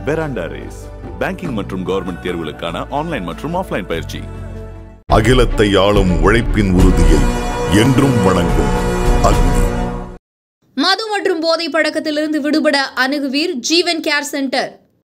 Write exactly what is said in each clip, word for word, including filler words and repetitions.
பெராண்டா Race banking மற்றும் government தேர்வுகளுக்கான online மற்றும் ஆஃப்லைன் பயிற்சி. அகிலத்தை ஆளும் உழைப்பின் உறுதியை என்றும் வணங்கும் அக்னி. மது மற்றும் போதை பழக்கத்திலிருந்து விடுபட அணுகுவீர் ஜீவன் கேர் சென்டர்.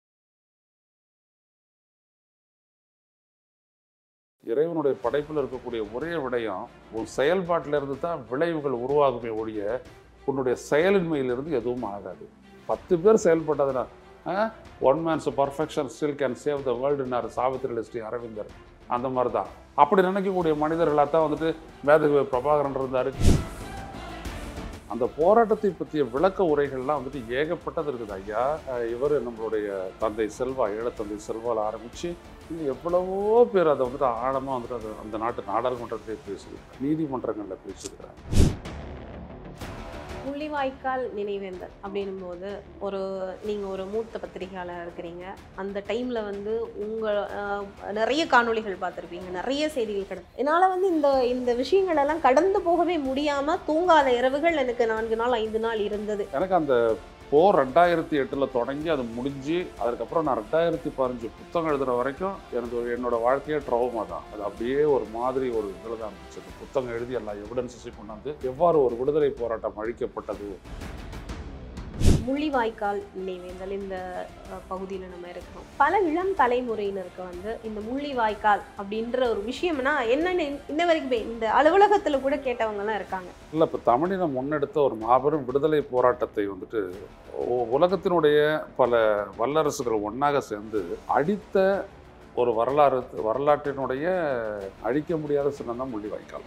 இறைவனுடைய படைப்பில் இருக்கக்கூடிய ஒரே விடயம் உன் செயல்பாட்டிலிருந்து தான் விளைவுகள் உருவாகுமே ஒழிய உன்னுடைய செயலின்மையிலிருந்து எதுவும் ஆகாது. பத்து பேர் செயல்பட்டதுனா one man's perfection still can save the வேர்ல்டுன்னாரு சாவித்திரி ஸ்ரீ அரவிந்தர். அந்த மாதிரி தான் அப்படி நினைக்கக்கூடிய மனிதர்களாக தான் வந்துட்டு மேதகு பிரபாகரன் இருந்தார். அந்த போராட்டத்தை பற்றிய விளக்க உரைகள்லாம் வந்துட்டு ஏகப்பட்டது இருக்குது ஐயா. இவர் நம்மளுடைய தந்தை செல்வா, ஈழத்தந்தை செல்வாவில் ஆரம்பித்து இன்னும் எவ்வளவோ பேர் அதை வந்துட்டு ஆழமாக வந்துட்டு அது அந்த நாட்டு நாடாளுமன்றத்திலே பேசியிருக்காங்க, நீதிமன்றங்களில் பேசியிருக்கிறாங்க. முள்ளிவாய்க்கால் நினைவேந்தல் அப்படின்னும் போது ஒரு நீங்கள் ஒரு மூத்த பத்திரிகையாளர் இருக்கிறீங்க. அந்த டைமில் வந்து உங்கள் நிறைய காணொளிகள் பார்த்துருப்பீங்க, நிறைய செய்திகள் கிடக்கு. என்னால் வந்து இந்த இந்த விஷயங்களெல்லாம் கடந்து போகவே முடியாமல் தூங்காத இரவுகள் எனக்கு நான்கு நாள் ஐந்து நாள் இருந்தது. எனக்கு அந்த போர் ரெண்டாயிரத்தி எட்டில் தொடங்கி அது முடிஞ்சு அதுக்கப்புறம் நான் ரெண்டாயிரத்தி பதினஞ்சு புத்தகம் எழுதுகிற வரைக்கும் எனக்கு என்னோட வாழ்க்கையே ட்ரௌமா தான். அது அப்படியே ஒரு மாதிரி ஒரு இதில் தான் இருந்துச்சு. புத்தகம் எழுதி எல்லா எவிடன்ஸையும் கொண்டாந்து எவ்வாறு ஒரு விடுதலை போராட்டம் அழிக்கப்பட்டது. முள்ளிவாய்க்கால் நினைவேந்தல் இந்த பகுதியில் நம்ம இருக்கிறோம். பல இளம் தலைமுறையினருக்கு வந்து இந்த முள்ளிவாய்க்கால் அப்படின்ற ஒரு விஷயம்னா என்னன்னு இன்ன வரைக்குமே இந்த அலுவலகத்தில் கூட கேட்டவங்கலாம் இருக்காங்க. இல்லை, இப்போ தமிழினம் முன்னெடுத்த ஒரு மாபெரும் விடுதலை போராட்டத்தை வந்துட்டு உலகத்தினுடைய பல வல்லரசுகள் ஒன்றாக சேர்ந்து அடித்த ஒரு வரலாறு வரலாற்றினுடைய அழிக்க முடியாத சின்னம் தான் முள்ளிவாய்க்கால்.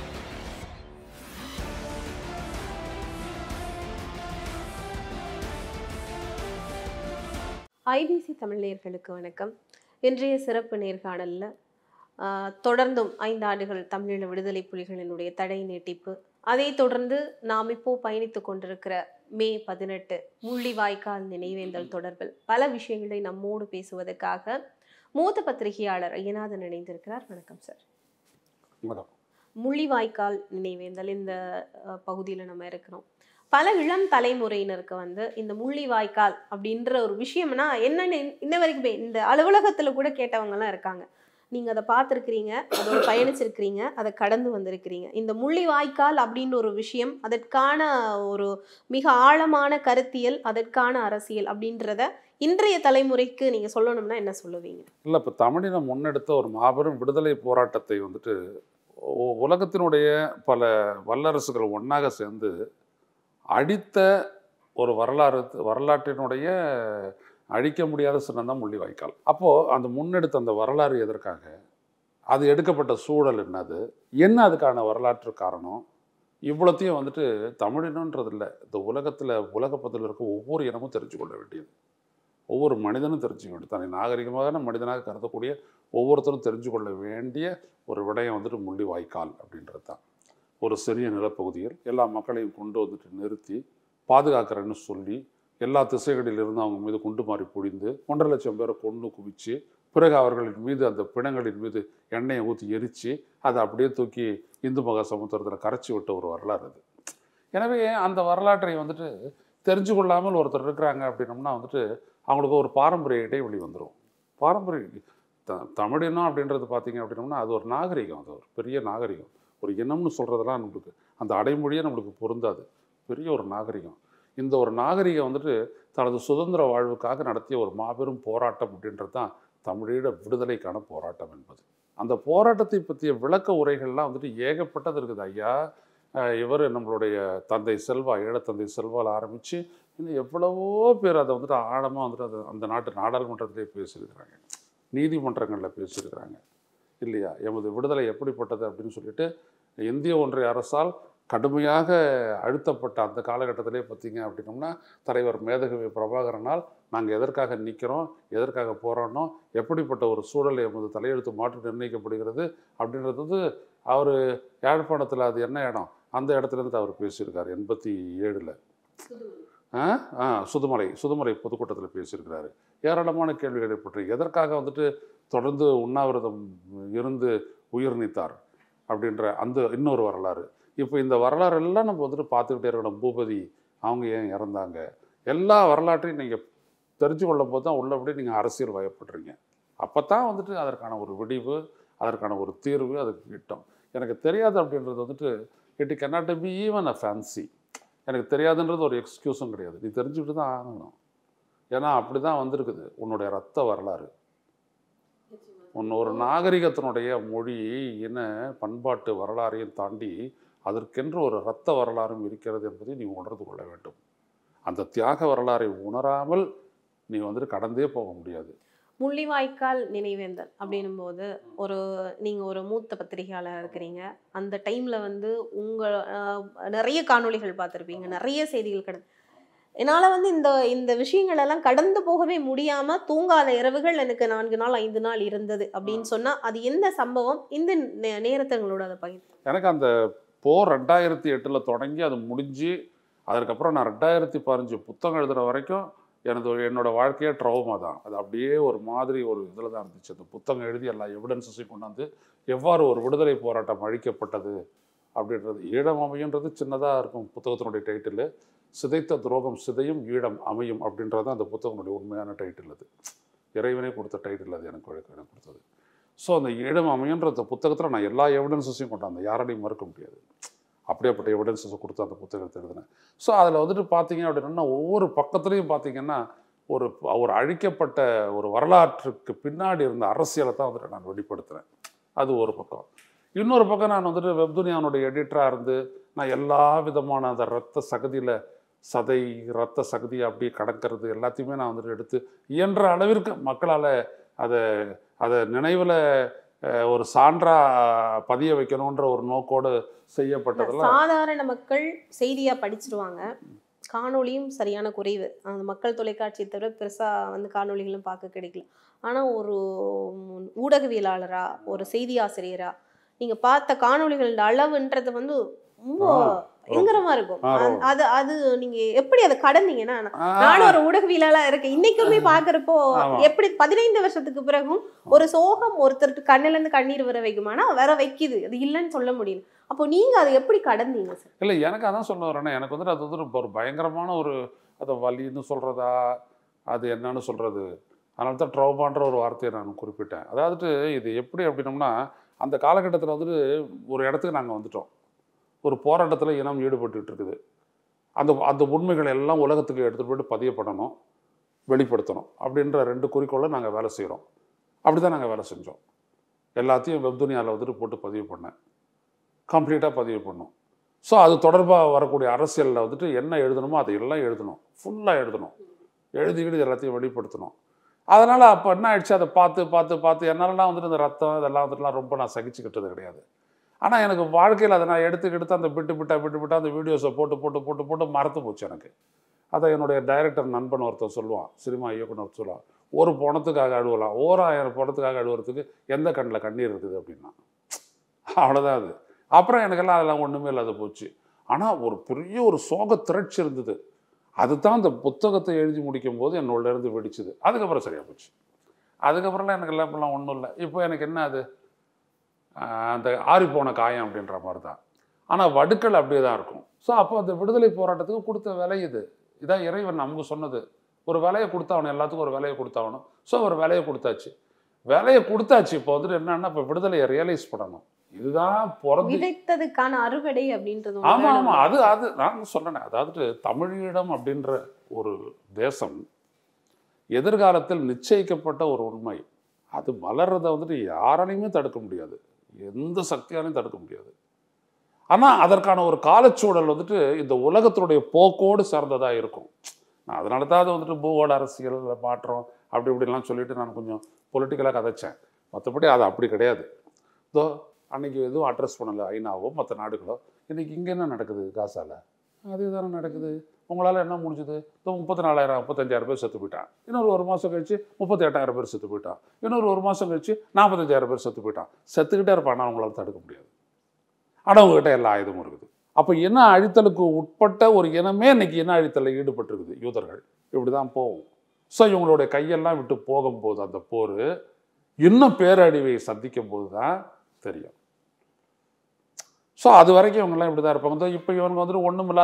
ஐபிசி தமிழ் நேயர்களுக்கு வணக்கம். இன்றைய சிறப்பு நேர்காணலில் தொடர்ந்தும் ஐந்து ஆண்டுகள் தமிழீழ விடுதலை புலிகளினுடைய தடை நீட்டிப்பு, அதை தொடர்ந்து நாம் இப்போ பயணித்து கொண்டிருக்கிற மே பதினெட்டு முள்ளிவாய்க்கால் நினைவேந்தல் தொடர்பில் பல விஷயங்களை நம்மோடு பேசுவதற்காக மூத்த பத்திரிகையாளர் ஐயநாதன் இணைந்திருக்கிறார். வணக்கம் சார். முள்ளிவாய்க்கால் நினைவேந்தல் இந்த பகுதியில் நம்ம இருக்கிறோம். பல இளம் தலைமுறையினருக்கு வந்து இந்த முள்ளிவாய்க்கால் அப்படின்ற ஒரு விஷயம்னா என்னன்னு இன்ன வரைக்குமே இந்த அலுவலகத்தில் கூட கேட்டவங்கலாம் இருக்காங்க. நீங்கள் அதை பார்த்துருக்கிறீங்க, அதோட பயணிச்சிருக்கிறீங்க, அதை கடந்து வந்திருக்கிறீங்க. இந்த முள்ளிவாய்க்கால் அப்படின்னு ஒரு விஷயம், அதற்கான ஒரு மிக ஆழமான கருத்தியல், அதற்கான அரசியல் அப்படின்றத இன்றைய தலைமுறைக்கு நீங்கள் சொல்லணும்னா என்ன சொல்லுவீங்க? இல்லை, இப்போ தமிழினம் முன்னெடுத்த ஒரு மாபெரும் விடுதலை போராட்டத்தை வந்துட்டு உலகத்தினுடைய பல வல்லரசுகள் ஒன்றாக சேர்ந்து அடித்த ஒரு வரலாறு வரலாற்றினுடைய அழிக்க முடியாத சின்னம் தான் முள்ளிவாய்க்கால். அப்போது அந்த முன்னெடுத்த அந்த வரலாறு எதற்காக, அது எடுக்கப்பட்ட சூழல் என்னது, என்ன அதுக்கான வரலாற்று காரணம், இவ்வளோத்தையும் வந்துட்டு தமிழினன்றது இல்லை, இந்த உலகத்தில் உலகப்பத்தில் இருக்க ஒவ்வொரு இனமும் தெரிஞ்சு கொள்ள வேண்டியது, ஒவ்வொரு மனிதனும் தெரிஞ்சுக்க வேண்டியது, தன்னை நாகரிகமான மனிதனாக கருதக்கூடிய ஒவ்வொருத்தரும் தெரிஞ்சு கொள்ள வேண்டிய ஒரு விடயம் வந்துட்டு முள்ளிவாய்க்கால் அப்படின்றது தான். ஒரு சிறிய நிலப்பகுதியில் எல்லா மக்களையும் கொண்டு வந்துட்டு நிறுத்தி பாதுகாக்கிறேன்னு சொல்லி எல்லா திசைகளிலிருந்து அவங்க மீது குண்டு மாறி பொழிந்து ஒன்றரை லட்சம் பேரை கொண்டு குவிச்சு பிறகு அவர்களின் மீது அந்த பிணங்களின் மீது எண்ணெயை ஊற்றி எரித்து அதை அப்படியே தூக்கி இந்து மகா சமுத்திரத்தில் கரைச்சி விட்ட ஒரு வரலாறு அது. எனவே அந்த வரலாற்றை வந்துட்டு தெரிஞ்சு கொள்ளாமல் ஒருத்தர் இருக்கிறாங்க அப்படின்னம்னா வந்துட்டு அவங்களுக்கு ஒரு பாரம்பரிய இடைவெளி வந்துடும். பாரம்பரிய த தமிழினம் அப்படின்றது பார்த்திங்க அப்படின்னம்னா அது ஒரு நாகரிகம், அது ஒரு பெரிய நாகரிகம். ஒரு இனம்னு சொல்கிறதெல்லாம் நம்மளுக்கு அந்த அடைமொழியே நம்மளுக்கு பொருந்தாது, பெரிய ஒரு நாகரிகம். இந்த ஒரு நாகரிகம் வந்துட்டு தனது சுதந்திர வாழ்வுக்காக நடத்திய ஒரு மாபெரும் போராட்டம் அப்படின்றது தான் தமிழீழ விடுதலைக்கான போராட்டம் என்பது. அந்த போராட்டத்தை பற்றிய விளக்க உரைகள்லாம் வந்துட்டு ஏகப்பட்டது இருக்குது ஐயா. இவர் நம்மளுடைய தந்தை செல்வா, ஈழத்தந்தை செல்வாவில் ஆரம்பித்து இன்னும் எவ்வளவோ பேர் அதை வந்துட்டு ஆழமாக வந்துட்டு அது அந்த நாட்டு நாடாளுமன்றத்திலே பேசியிருக்கிறாங்க, நீதிமன்றங்களில் பேசியிருக்கிறாங்க இல்லையா. எமது விடுதலை எப்படிப்பட்டது அப்படின்னு சொல்லிட்டு இந்திய ஒன்றிய அரசால் கடுமையாக அழுத்தப்பட்ட அந்த காலகட்டத்திலே பார்த்திங்க அப்படின்னோம்னா தலைவர் மேதகு பிரபாகரனால் நாங்கள் எதற்காக நிற்கிறோம், எதற்காக போராடணும், எப்படிப்பட்ட ஒரு சூழல் எமது தலையெழுத்து மாற்றி நிர்ணயிக்கப்படுகிறது அப்படின்றது வந்து அவர் யாழ்ப்பாணத்தில் அது என்ன இடம் அந்த இடத்துலேருந்து அவர் பேசியிருக்கார். எண்பத்தி ஏழில் ஆ சுதுமலை சுதுமலை பொதுக்கூட்டத்தில் பேசியிருக்கிறாரு. ஏராளமான கேள்விகளை பற்றி எதற்காக வந்துட்டு தொடர்ந்து உண்ணாவிரதம் இருந்து உயிர் நீத்தார் அப்படின்ற அந்த இன்னொரு வரலாறு. இப்போ இந்த வரலாறு எல்லாம் நம்ம வந்துட்டு பார்த்துக்கிட்டே இருக்கணும். பூபதி அவங்க ஏன் இறந்தாங்க, எல்லா வரலாற்றையும் நீங்கள் தெரிஞ்சு கொள்ளும் போது தான் உள்ளபடி நீங்கள் அரசியல் வயப்படுறீங்க. அப்போ தான் வந்துட்டு அதற்கான ஒரு விடிவு, அதற்கான ஒரு தீர்வு அதுக்கு கிட்டும். எனக்கு தெரியாது அப்படின்றது வந்துட்டு it cannot be even a fancy. எனக்கு தெரியாதுன்றது ஒரு எக்ஸ்கியூஸும் கிடையாது. நீ தெரிஞ்சுக்கிட்டு தான் ஆகணும். ஏன்னா அப்படி தான் வந்திருக்குது உன்னுடைய ரத்த வரலாறு. உன் ஒரு நாகரிகத்தினுடைய மொழி, இன, பண்பாட்டு வரலாறையும் தாண்டி அதற்கென்று ஒரு இரத்த வரலாறும் இருக்கிறது என்பதை நீ உணர்ந்து கொள்ள வேண்டும். அந்த தியாக வரலாறை உணராமல் நீ வந்துட்டு கடந்தே போக முடியாது. முள்ளிவாய்க்கால் நினைவேந்தல் அப்படின்னும் போது ஒரு நீங்கள் ஒரு மூத்த பத்திரிகையாளர் இருக்கிறீங்க. அந்த டைமில் வந்து உங்கள் நிறைய காணொளிகள் பார்த்துருப்பீங்க, நிறைய செய்திகள் கிடந்து. என்னால் வந்து இந்த இந்த விஷயங்கள் எல்லாம் கடந்து போகவே முடியாமல் தூங்காத இரவுகள் எனக்கு நான்கு நாள் ஐந்து நாள் இருந்தது அப்படின்னு சொன்னால் அது எந்த சம்பவம்? இந்த நேரத்தை எங்களோட அதை பகிர்ந்து. எனக்கு அந்த போர் ரெண்டாயிரத்தி எட்டில் தொடங்கி அது முடிஞ்சு அதுக்கப்புறம் நான் ரெண்டாயிரத்தி பதினஞ்சு புத்தகம் எழுதுகிற வரைக்கும் எனது என்னோட வாழ்க்கையே ட்ரௌமா தான். அது அப்படியே ஒரு மாதிரி ஒரு இதில் தான் இருந்துச்சு. அந்த புத்தகம் எழுதி எல்லா எவிடன்ஸஸையும் கொண்டாந்து எவ்வாறு ஒரு விடுதலை போராட்டம் அழிக்கப்பட்டது அப்படின்றது. ஈழம் அமையுன்றது சின்னதாக இருக்கும் புத்தகத்தினுடைய டைட்டில். சிதைத்த துரோகம் சிதையும் ஈழம் அமையும் அப்படின்றது அந்த புத்தகத்தினுடைய உண்மையான டைட்டில். அது இறைவனே கொடுத்த டைட்டில், அது எனக்கு எனக்கு கொடுத்தது. ஸோ அந்த ஈழம் அமையுன்ற அந்த புத்தகத்தில் நான் எல்லா எவிடன்ஸஸையும் கொண்டாந்தேன், யாராலையும் மறுக்க முடியாது. அப்படியேப்பட்ட எவிடன்ஸஸை கொடுத்து அந்த புத்தகத்தை எழுதினேன். ஸோ அதில் வந்துட்டு பார்த்தீங்க அப்படின்னா ஒவ்வொரு பக்கத்துலேயும் பார்த்தீங்கன்னா ஒரு ஒரு அழிக்கப்பட்ட ஒரு வரலாற்றுக்கு பின்னாடி இருந்த அரசியலை தான் வந்துட்டு நான் வெளிப்படுத்துகிறேன். அது ஒரு பக்கம். இன்னொரு பக்கம் நான் வந்துட்டு வெப்துனியானுடைய எடிட்டராக இருந்து நான் எல்லா விதமான அந்த ரத்த சகதியில் சதை ரத்த சகதி அப்படி கடக்கிறது எல்லாத்தையுமே நான் வந்துட்டு எடுத்து இயன்ற அளவிற்கு மக்களால் அதை அதை நினைவில் ஒரு சான்றா பதிய வைக்கணுன்ற ஒரு நோக்கோடு செய்யப்பட்டதெல்லாம். சாதாரண மக்கள் செய்தியாக படிச்சிருவாங்க, காணொலியும் சரியான குறைவு. அந்த மக்கள் தொலைக்காட்சியை தவிர பெருசாக வந்து காணொலிகளும் பார்க்க கிடைக்கல. ஆனால் ஒரு ஊடகவியலாளராக, ஒரு செய்தி ஆசிரியராக நீங்கள் பார்த்த காணொலிகளோட அளவுன்றது வந்து ரொம்ப பயங்கரமா இருக்கும். அது அது நீங்க எப்படி அதை கடந்தீங்கன்னா, நானும் ஒரு ஊடகவியலாளா இருக்கேன், இன்னைக்குமே பாக்குறப்போ எப்படி பதினைந்து வருஷத்துக்கு பிறகும் ஒரு சோகம் ஒருத்தருக்கு கண்ணுல இருந்து கண்ணீர் வர வைக்குமானா வர வைக்குது, அது இல்லைன்னு சொல்ல முடியல. அப்போ நீங்க அதை எப்படி கடந்தீங்க சார்? இல்லை, எனக்கு அதான் சொல்ல வரேன்னா, எனக்கு வந்துட்டு அது வந்து ஒரு பயங்கரமான ஒரு அதை வலின்னு சொல்றதா அது என்னன்னு சொல்றது, அதனால தான் ட்ரௌமான்ற ஒரு வார்த்தையை நான் குறிப்பிட்டேன். அதாவது இது எப்படி அப்படின்னோம்னா, அந்த காலகட்டத்தில் வந்துட்டு ஒரு இடத்துக்கு நாங்கள் வந்துட்டோம், ஒரு போராட்டத்தில் இனம் ஈடுபட்டுக்கிட்டு இருக்குது. அந்த அந்த உண்மைகளை எல்லாம் உலகத்துக்கு எடுத்துகிட்டு போய்ட்டு பதியப்படணும், வெளிப்படுத்தணும் அப்படின்ற ரெண்டு குறிக்கோளை நாங்கள் வேலை செய்கிறோம். அப்படி தான் நாங்கள் வேலை செஞ்சோம். எல்லாத்தையும் வெப்துனியாவில் வந்துட்டு போட்டு பதிவு பண்ணேன், கம்ப்ளீட்டாக பதிவு பண்ணோம். ஸோ அது தொடர்பாக வரக்கூடிய அரசியலில் வந்துட்டு என்ன எழுதணுமோ அதை எல்லாம் எழுதணும், ஃபுல்லாக எழுதணும், எழுதிக்கிட்டு எல்லாத்தையும் வெளிப்படுத்தணும். அதனால் அப்போ என்ன ஆயிடுச்சு, அதை பார்த்து பார்த்து பார்த்து என்னாலலாம் வந்துட்டு இந்த ரத்தம் இதெல்லாம் வந்துட்டுலாம் ரொம்ப நான் சகிச்சுக்கிட்டது கிடையாது. ஆனால் எனக்கு வாழ்க்கையில் அதை நான் எடுத்து எடுத்து அந்த விட்டு விட்டா விட்டு விட்டா அந்த வீடியோஸை போட்டு போட்டு போட்டு போட்டு மறந்து போச்சு எனக்கு. அதை என்னுடைய டைரக்டர் நண்பன் ஒருத்தர் சொல்லுவான், சினிமா இயக்குனர் சொல்லுவான், ஒரு பணத்துக்காக அழுவலாம், ஓராயிரம் பணத்துக்காக அழுவுறதுக்கு எந்த கண்ணில் கண்ணீர் இருக்குது அப்படின்னா. அவ்வளோதான் அது. அப்புறம் எனக்கெல்லாம் அதெல்லாம் ஒன்றுமே இல்லாத போச்சு. ஆனால் ஒரு பெரிய ஒரு சோக திரட்சி இருந்தது. அதுதான் அந்த புத்தகத்தை எழுதி முடிக்கும் போது என்னோடலேருந்து வெடிச்சுது. அதுக்கப்புறம் சரியாக போச்சு. அதுக்கப்புறம்லாம் எனக்கு எல்லாம் இப்பெல்லாம் ஒன்றும் இல்லை. இப்போ எனக்கு என்ன அது அந்த ஆறிப்போன காயம் அப்படின்ற மாதிரி தான். ஆனால் வடுக்கள் அப்படியே தான் இருக்கும். ஸோ அப்போ அந்த விடுதலை போராட்டத்துக்கு கொடுத்த விலை இது. இதான் இறைவன் நமக்கு சொன்னது, ஒரு விலையை கொடுத்தாவணும், எல்லாத்துக்கும் ஒரு விலையை கொடுத்தாவணும். ஸோ ஒரு விலையை கொடுத்தாச்சு, விலையை கொடுத்தாச்சு. இப்போ வந்துட்டு என்னன்னா, இப்போ விடுதலையை ரியலைஸ் பண்ணணும். இதுதான் விதைத்ததுக்கான அறுவடை அப்படின்றது. ஆமா ஆமா அது அது நான் சொல்றேன். அதாவது தமிழீழம் அப்படின்ற ஒரு தேசம் எதிர்காலத்தில் நிச்சயிக்கப்பட்ட ஒரு உண்மை. அது வளர்றதை வந்துட்டு யாராலையுமே தடுக்க முடியாது, எந்த சக்தியாலையும் தடுக்க முடியாது. ஆனால் அதற்கான ஒரு காலச்சூழல் வந்துட்டு இந்த உலகத்தினுடைய போக்கோடு சார்ந்ததாக இருக்கும். நான் அதனால தான் அது வந்துட்டு பூகோள அரசியல் மாற்றம் அப்படி இப்படிலாம் சொல்லிட்டு நான் கொஞ்சம் பொலிட்டிக்கலாக கதைச்சேன். மற்றபடி அது அப்படி கிடையாது. இதோ அன்றைக்கி எதுவும் அட்ரஸ் பண்ணலை ஐநாவோ மற்ற நாடுகளோ. இன்றைக்கி இங்கே என்ன நடக்குது காசாவில், அது தானே நடக்குது. உங்களால் என்ன முடிஞ்சுது, இப்போ முப்பத்தி நாலாயிரம் முப்பத்தஞ்சாயிரம் பேர் செத்து போயிட்டான். இன்னொரு ஒரு மாதம் கழிச்சு முப்பத்தி எட்டாயிரம் பேர் செத்து போயிட்டான். இன்னொரு ஒரு மாதம் கழிச்சு நாற்பத்தஞ்சாயிரம் பேர் செத்து போயிட்டான். செத்துக்கிட்டே இருப்பான், உங்களால் தடுக்க முடியாது. ஆனால் உங்ககிட்ட எல்லா ஆயுதமும் இருக்குது. அப்போ இன அழித்தலுக்கு உட்பட்ட ஒரு இனமே இன்னைக்கு இன அழித்தலில் ஈடுபட்டிருக்குது யூதர்கள். இப்படி தான் போகும். ஸோ இவங்களுடைய கையெல்லாம் விட்டு போகும்போது அந்த போர் இன்னும் பேரழிவை சந்திக்கும் போது தான் தெரியும். ஸோ அது வரைக்கும் இவங்கெல்லாம் இப்படி தான் இருப்பாங்க. இப்போ இவங்க வந்துட்டு ஒன்றும் இல்லாத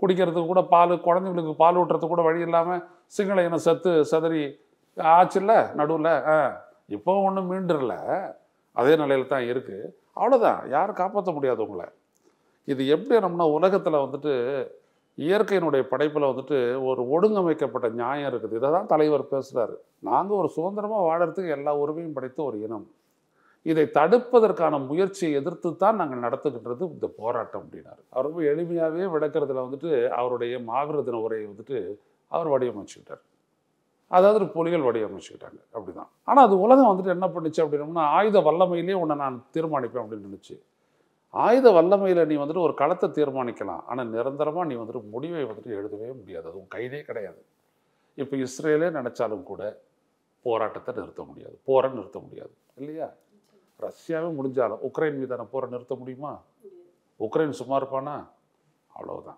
குடிக்கிறதுக்கு கூட பால், குழந்தைங்களுக்கு பால் ஊட்டுறதுக்கு கூட வழி இல்லாமல் சிங்கள இனம் செத்து செதறி ஆச்சுல்ல நடுவில். ஆ இப்போ ஒன்றும் மீண்டுறல, அதே நிலையில் தான் இருக்குது. அவ்வளோதான், யாரும் காப்பாற்ற முடியாது உங்களை. இது எப்படி நம்மனா உலகத்தில் வந்துட்டு இயற்கையினுடைய படைப்பில் வந்துட்டு ஒரு ஒழுங்கமைக்கப்பட்ட நியாயம் இருக்குது. இதை தான் தலைவர் பேசுகிறாரு. நாங்கள் ஒரு சுதந்திரமாக வாழறதுக்கு எல்லா உரிமையும் படைத்த ஒரு இனம். இதை தடுப்பதற்கான முயற்சியை எதிர்த்து தான் நாங்கள் நடத்துகின்றது இந்த போராட்டம் அப்படின்னாரு. அவர் ரொம்ப எளிமையாகவே விளக்குறதுல வந்துட்டு அவருடைய மாவீர தின உரையை வந்துட்டு அவர் வடிவமைச்சுக்கிட்டார். அதாவது புலிகள் வடிவமைச்சுக்கிட்டாங்க அப்படிதான். ஆனால் அது உலகம் வந்துட்டு என்ன பண்ணுச்சு அப்படின்னோம்னா, ஆயுத வல்லமையிலேயே உன்னை நான் தீர்மானிப்பேன் அப்படின்னு நினச்சி. ஆயுத வல்லமையில் நீ வந்துட்டு ஒரு களத்தை தீர்மானிக்கலாம், ஆனால் நிரந்தரமாக நீ வந்துட்டு முடிவை வந்துட்டு எழுதவே முடியாது. அது உன் கையிலே கிடையாது. இப்போ இஸ்ரேலே நினச்சாலும் கூட போராட்டத்தை நிறுத்த முடியாது, போரை நிறுத்த முடியாது இல்லையா? ரஷ்யாவே முடிஞ்சாலும் உக்ரைன் மீதான போரை நிறுத்த முடியுமா? உக்ரைன் சும்மா இருப்பானா? அவ்வளவுதான்.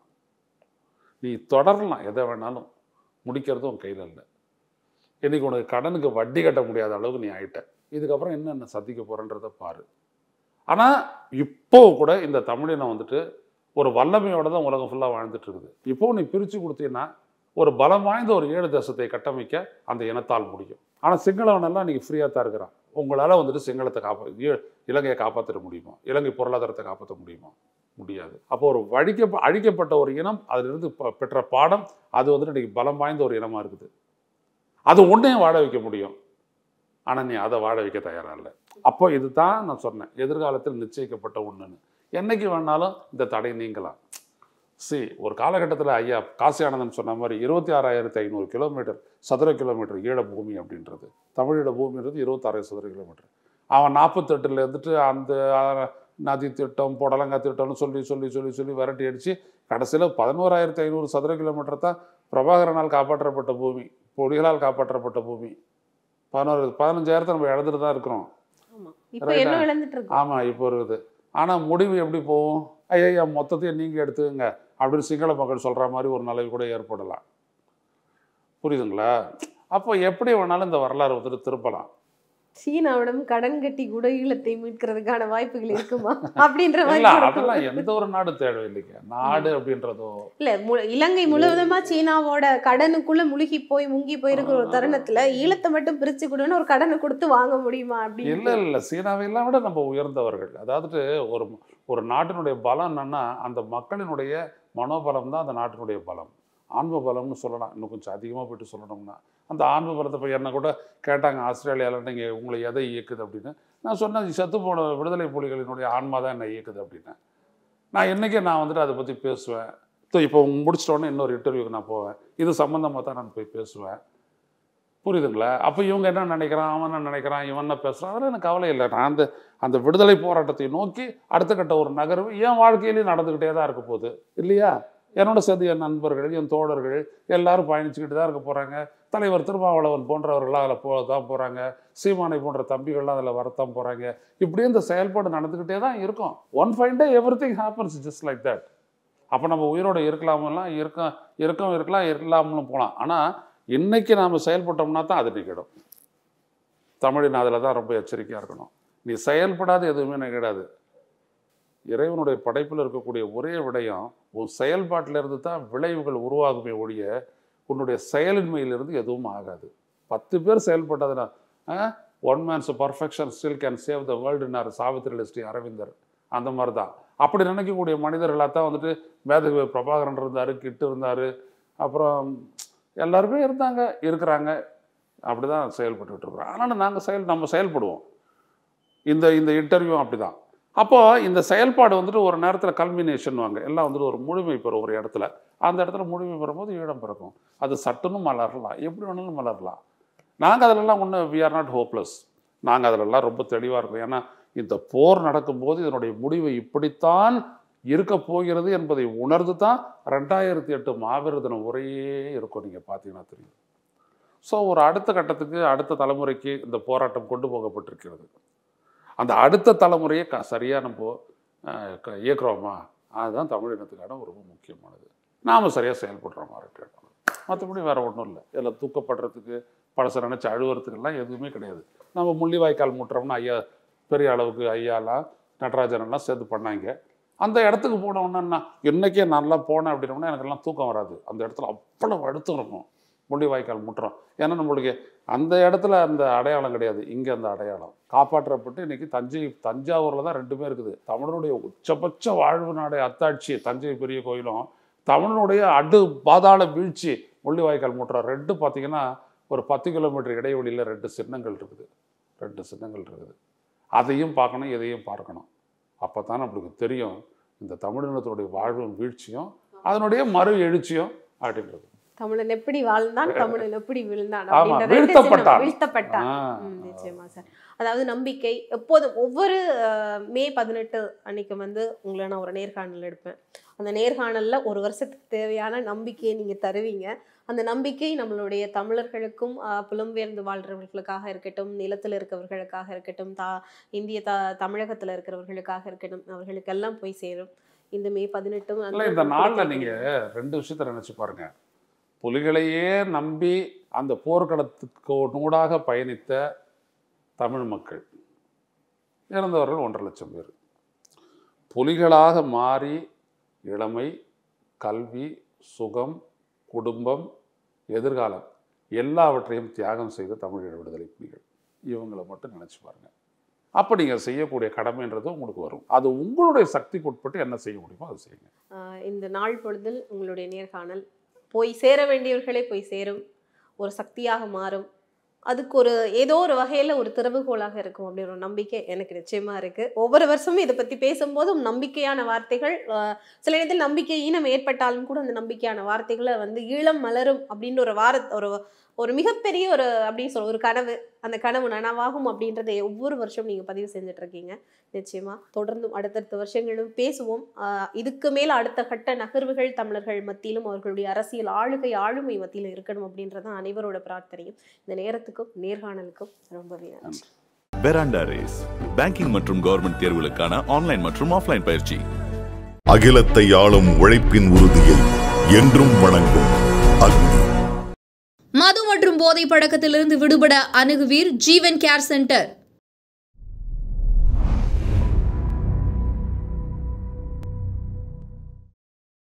நீ தொடரலாம், எதை வேணாலும், முடிக்கிறது உன் கையில் இல்லை. இன்னைக்கு உனக்கு கடனுக்கு வட்டி கட்ட முடியாத அளவுக்கு நீ ஆயிட்ட. இதுக்கப்புறம் என்னென்ன சந்திக்க போகிறன்றதை பாரு. ஆனால் இப்போ கூட இந்த தமிழினம் வந்துட்டு ஒரு வல்லமையோட தான் உலகம் ஃபுல்லாக வாழ்ந்துட்டு இருக்குது. இப்போ நீ பிரித்து கொடுத்தீங்கன்னா ஒரு பலம் வாய்ந்த ஒரு ஏழு தேசத்தை கட்டமைக்க அந்த இனத்தால் முடியும். ஆனால் சிங்களவனெல்லாம் இன்றைக்கி ஃப்ரீயாக தான் இருக்கிறான். உங்களால் வந்துட்டு சிங்களத்தை காப்பா இலங்கையை காப்பாற்ற முடியுமா? இலங்கை பொருளாதாரத்தை காப்பாற்ற முடியுமா? முடியாது. அப்போ ஒரு வழிக்க அழிக்கப்பட்ட ஒரு இனம் அதிலிருந்து பெற்ற பாடம் அது வந்துட்டு இன்றைக்கி பலம் வாய்ந்த ஒரு இனமாக இருக்குது. அது ஒன்றையும் வாழ வைக்க முடியும். ஆனால் நீ அதை வாழ வைக்க தயாராக இல்லை. அப்போ இது தான் நான் சொன்னேன், எதிர்காலத்தில் நிச்சயிக்கப்பட்ட ஒன்றுன்னு. என்றைக்கு வேணாலும் இந்த தடை நீங்கலாம். சி ஒரு காலகட்டத்தில் ஐயா காசி ஆனந்தன் சொன்ன மாதிரி இருபத்தி ஆறாயிரத்தி ஐநூறு கிலோமீட்டர் சதுர கிலோமீட்டர் ஈழ பூமி அப்படின்றது, தமிழீழ பூமின்றது இருபத்தாறாயிரம் சதுர கிலோமீட்டர். அவன் நாற்பத்தெட்டில் இருந்துட்டு அந்த நதி திட்டம் புடலங்கா திட்டம்னு சொல்லி சொல்லி சொல்லி சொல்லி விரட்டி அடித்து கடைசியில் பதினோராயிரத்தி ஐநூறு சதுர கிலோமீட்டர் தான் பிரபாகரனால் காப்பாற்றப்பட்ட பூமி, புலிகளால் காப்பாற்றப்பட்ட பூமி. பதினோரு பதினஞ்சாயிரத்தை நம்ம இழந்துட்டு தான் இருக்கிறோம். ஆமாம், இப்போ இருக்குது. ஆனால் முடிவு எப்படி போகும்? ஐயா மொத்தத்தையும் நீங்கள் எடுத்துக்கங்க அப்படின்னு சிங்கள மக்கள் சொல்கிற மாதிரி ஒரு நிலைவு கூட ஏற்படலாம். புரியுதுங்களா? அப்போ எப்படி வேணாலும் இந்த வரலாறு வந்துட்டு திருப்பலாம். சீனாவிடம் கடன் கட்டி கூட ஈழத்தை மீட்கிறதுக்கான வாய்ப்புகள் இருக்குமா அப்படின்ற மாதிரி அதெல்லாம் எந்த ஒரு நாடு தேவையில்லைங்க. நாடு அப்படின்றதோ இல்ல, இலங்கை முழுவதுமா சீனாவோட கடனுக்குள்ள முழுகி போய் முங்கி போயிருக்கிற ஒரு தருணத்துல ஈழத்தை மட்டும் பிரிச்சு கொடுன்னு ஒரு கடனை கொடுத்து வாங்க முடியுமா அப்படி? இல்ல இல்ல, சீனாவை எல்லாம் விட நம்ம உயர்ந்தவர்கள். அதாவது ஒரு ஒரு நாட்டினுடைய பலம் என்னன்னா அந்த மக்களினுடைய மனோபலம் தான் அந்த நாட்டினுடைய பலம். ஆன்ம பலம்னு சொல்லலாம். இன்னும் கொஞ்சம் அதிகமாக போயிட்டு சொல்லணும்னா அந்த ஆன்ம பலத்தை இப்போ என்ன கூட கேட்டாங்க ஆஸ்திரேலியாவில், நீங்கள் உங்களை எதை இயக்குது அப்படின்னு. நான் சொன்னேன், செத்து போன விடுதலை புலிகளினுடைய ஆன்மா தான் என்ன இயக்குது அப்படின்னு. நான் என்றைக்கே நான் வந்துட்டு அதை பற்றி பேசுவேன். இப்போ முடிச்சிட்டோன்னே இன்னொரு இன்டர்வியூக்கு நான் போவேன், இது சம்மந்தமாக தான் நான் போய் பேசுவேன். புரியுதுங்களா? அப்போ இவங்க என்ன நினைக்கிறான், அவன் என்ன நினைக்கிறான், இவன் என்ன பேசுகிறான், அதெல்லாம் எனக்கு கவலை இல்லை. நான் அந்த அந்த விடுதலை போராட்டத்தை நோக்கி அடுத்த கட்ட ஒரு நகர்வு என் வாழ்க்கையிலேயும் நடந்துக்கிட்டே தான் இருக்க போகுது இல்லையா? என்னோட சேர்ந்து என் நண்பர்கள், என் தோழர்கள் எல்லாரும் பயணிச்சுக்கிட்டு தான் இருக்க போகிறாங்க. தலைவர் திருமாவளவன் போன்றவர்கள்லாம் அதில் போக தான் போகிறாங்க. சீமானை போன்ற தம்பிகள்லாம் அதில் வரத்தான் போகிறாங்க. இப்படியே இந்த செயல்பாடு நடந்துக்கிட்டே தான் இருக்கும். One fine day everything happens just like that. அப்போ நம்ம உயிரோடு இருக்கலாமெல்லாம் இருக்க இருக்கம் இருக்கலாம், இல்லாமலும் போகலாம். ஆனால் இன்னைக்கு நாம் செயல்பட்டோம்னா தான் அது நிகழும். தமிழின் அதில் தான் ரொம்ப எச்சரிக்கையாக இருக்கணும். நீ செயல்படாத எதுவுமே நிகழாது. இறைவனுடைய படைப்பில் இருக்கக்கூடிய ஒரே விடயம், உன் செயல்பாட்டிலிருந்து தான் விளைவுகள் உருவாகுமே ஒழிய உன்னுடைய செயலின்மையிலிருந்து எதுவும் ஆகாது. பத்து பேர் செயல்பட்டதுன்னா one man's perfection still can save the வேர்ல்டுன்னார் சாவித்திரி ஸ்ரீ அரவிந்தர். அந்த மாதிரி தான். அப்படி நினைக்கக்கூடிய மனிதர்களாக தான் வந்துட்டு மேதகு பிரபாகரன் இருந்தார், கிட்டு இருந்தார், அப்புறம் எல்லாருமே இருந்தாங்க, இருக்கிறாங்க. அப்படி தான் செயல்பட்டுக்கிட்டு இருக்கிறோம். அதனால் நாங்கள் செயல் நம்ம செயல்படுவோம். இந்த இந்த இன்டர்வியூ அப்படி தான். அப்போது இந்த செயல்பாடு வந்துட்டு ஒரு நேரத்தில் கல்மினேஷன் வாங்க எல்லாம் வந்துட்டு ஒரு முழுமை பெறும் ஒரு இடத்துல. அந்த இடத்துல முழுமை பெறும்போது ஈழம் பிறக்கும். அது சட்டுன்னு மலரலாம், எப்படி வேணாலும் மலரலாம். நாங்கள் அதிலெல்லாம் ஒன்றும் வி ஆர் நாட் ஹோப்லெஸ். நாங்கள் அதிலெல்லாம் ரொம்ப தெளிவாக இருக்கோம். ஏன்னா இந்த போர் நடக்கும்போது இதனுடைய முடிவு இப்படித்தான் இருக்க போகிறது என்பதை உணர்ந்து தான் ரெண்டாயிரத்தி எட்டு மாவீர தின உரையே இருக்கும். நீங்கள் பார்த்தீங்கன்னா தெரியும். ஸோ ஒரு அடுத்த கட்டத்துக்கு அடுத்த தலைமுறைக்கு இந்த போராட்டம் கொண்டு போகப்பட்டிருக்கிறது. அந்த அடுத்த தலைமுறையை க சரியாக நம்ம இயக்குறோமா, அதுதான் தமிழினத்துக்கான ரொம்ப முக்கியமானது. நாம் சரியாக செயல்படுறோமா இருக்கு. மற்றபடி வேறு ஒன்றும் இல்லை. இதில் தூக்கப்படுறதுக்கு பழச நினச்சி அழுவுறதுக்கெல்லாம் எதுவுமே கிடையாது. நம்ம முள்ளிவாய்க்கால் முட்டுறோம்னா ஐயா பெரிய அளவுக்கு ஐயாலாம் நடராஜனெல்லாம் சேர்த்து பண்ணாங்க. அந்த இடத்துக்கு போனோன்னா என்னைக்கே நல்லா போனேன் அப்படின்னோம்னா எனக்கெல்லாம் தூக்கம் வராது. அந்த இடத்துல அவ்வளவு அழுத்தம் இருக்கும். முள்ளிவாய்க்கால் முட்டுறோம். ஏன்னா நம்மளுக்கு அந்த இடத்துல அந்த அடையாளம் கிடையாது, இங்கே அந்த அடையாளம் காப்பாற்றப்பட்டு இன்னைக்கு தஞ்சை தஞ்சாவூரில் தான் ரெண்டுமே இருக்குது. தமிழனுடைய உச்சபட்ச வாழ்வு நாடு அத்தாட்சி தஞ்சை பெரிய கோயிலும், தமிழனுடைய அடு பாதாள வீழ்ச்சி முள்ளிவாய்க்கால் முட்டுறோம். ரெண்டு பார்த்தீங்கன்னா ஒரு பத்து கிலோமீட்டர் இடைவெளியில் ரெண்டு சின்னங்கள் இருக்குது. ரெண்டு சின்னங்கள் இருக்குது. அதையும் பார்க்கணும், இதையும் பார்க்கணும். அப்போ தான் நம்மளுக்கு தெரியும் இந்த தமிழினத்தினுடைய வாழ்வும் வீழ்ச்சியும் அதனுடைய மறு எழுச்சியும் அப்படின்றது. தமிழன் எப்படி வாழ்ந்தான், தமிழன் எப்படி விழுந்தான், வீழ்த்தப்பட்டான் வீழ்த்தப்பட்டான் நிச்சயமா சார். அதாவது நம்பிக்கை எப்போதும் ஒவ்வொரு மே பதினெட்டு அன்னைக்கு வந்து உங்களை நான் ஒரு நேர்காணல் எடுப்பேன். அந்த நேர்காணல்ல ஒரு வருஷத்துக்கு தேவையான நம்பிக்கையை நீங்க தருவீங்க. அந்த நம்பிக்கை நம்மளுடைய தமிழர்களுக்கும் புலம்பெயர்ந்து வாழ்றவர்களுக்காக இருக்கட்டும், நிலத்தில் இருக்கிறவர்களுக்காக இருக்கட்டும், தா இந்திய த தமிழகத்தில் இருக்கிறவர்களுக்காக இருக்கட்டும், அவர்களுக்கெல்லாம் போய் சேரும். இந்த மே பதினெட்டும் இந்த நாளில் நீங்க ரெண்டு விஷயத்த நினைச்சு பாருங்க. புலிகளையே நம்பி அந்த போர்க்களத்துக்கு நூடாக பயணித்த தமிழ் மக்கள் இறந்தவர்கள் ஒன்றரை லட்சம் பேர். புலிகளாக மாறி இளமை, கல்வி, சுகம், குடும்பம், எதிர்காலம் எல்லாவற்றையும் தியாகம் செய்த தமிழீழ விடுதலை புலிகள். இவங்களை மட்டும் நினச்சி பாருங்க. அப்போ நீங்கள் செய்யக்கூடிய கடமைன்றது உங்களுக்கு வரும். அது உங்களுடைய சக்திக்கு உட்பட்டு என்ன செய்ய முடியுமோ அதை செய்யுங்க. இந்த நாள் பொழுதில் உங்களுடைய நேர்காணல் போய் சேர வேண்டியவர்களே போய் சேரும், ஒரு சக்தியாக மாறும். அதுக்கு ஒரு ஏதோ ஒரு வகையில் ஒரு திறவுகோலாக இருக்கும் அப்படின்ற ஒரு நம்பிக்கை எனக்கு நிச்சயமாக இருக்குது. ஒவ்வொரு வருஷமும் இதை பற்றி பேசும்போதும் நம்பிக்கையான வார்த்தைகள், சில நேரத்தில் நம்பிக்கை ஈனம் ஏற்பட்டாலும் கூட அந்த நம்பிக்கையான வார்த்தைகளை வந்து ஈழம் மலரும் அப்படின்ற ஒரு வார ஒரு ஒரு மிகப்பெரிய ஒரு அப்படின்னு சொல்ல ஒரு கனவு, அந்த கனவு நனவாகும் அப்படின்றத ஒவ்வொரு வருஷம் நீங்கள் பதிவு செஞ்சுட்டு இருக்கீங்க. நிச்சயமாக தொடர்ந்தும் அடுத்தடுத்த வருஷங்களும் பேசுவோம். இதுக்கு மேலே அடுத்த கட்ட நகர்வுகள் தமிழர்கள் மத்தியிலும் அவர்களுடைய அரசியல் ஆளுகை ஆளுமை மத்தியில் இருக்கணும் அப்படின்றதான் அனைவரோட பிரார்த்தனையும். இந்த நேரத்துக்கும் நேர்காணலுக்கும் ரொம்பவே நன்றி. பெராண்டா ரேஸ் பேங்கிங் மற்றும் கவர்மெண்ட் தேர்வுகளுக்கான ஆன்லைன் மற்றும் ஆஃப்லைன் பயிற்சி. அகிலத்தை ஆளும் உழைப்பின் உறுதியை என்றும் வணங்கும் அக்னி. மது மற்றும் போதை பழக்கத்திலிருந்து விடுபட அணுகுவீர் ஜீவன் கேர் சென்டர்.